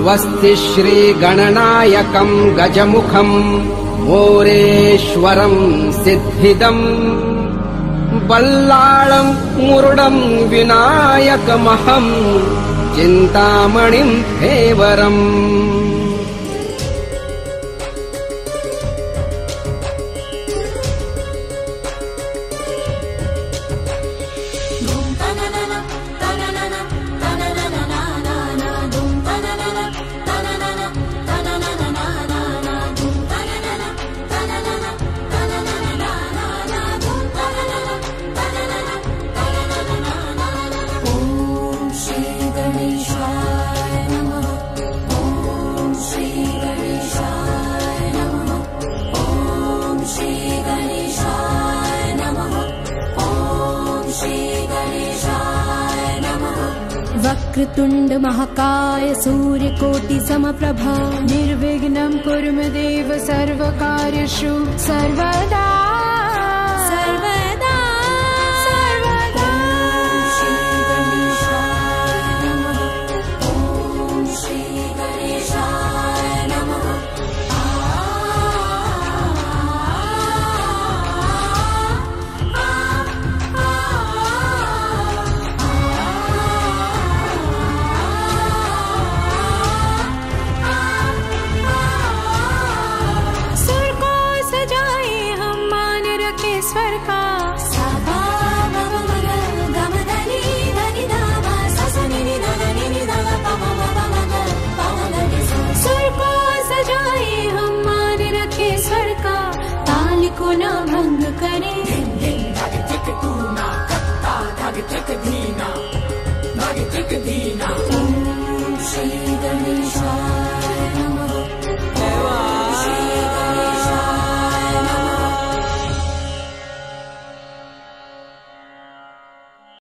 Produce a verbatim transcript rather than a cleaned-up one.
स्वस्ति श्रीगणनायकम् गजमुखम् मोरेश्वरम् सिद्धिदम् बल्लाळम् मुरुडम् विनायकमहम् चिन्तामणिम् फेवरम्। वक्रतुण्ड महाकाय सूर्यकोटि समप्रभा निर्विघ्नं कुरु मे देव सर्वकार्येषु सर्वदा सर्वदा सर्वदा। श्री गणेशाय नमः। ओम श्री गणेशाय नमः। स्वर का साबा मम मग गम धनी धनी धामा ससनी नि धनी नि धा पम मम मग पम धनी सुर को सजाए हम मान रखे स्वर का ताल को न भंग करे।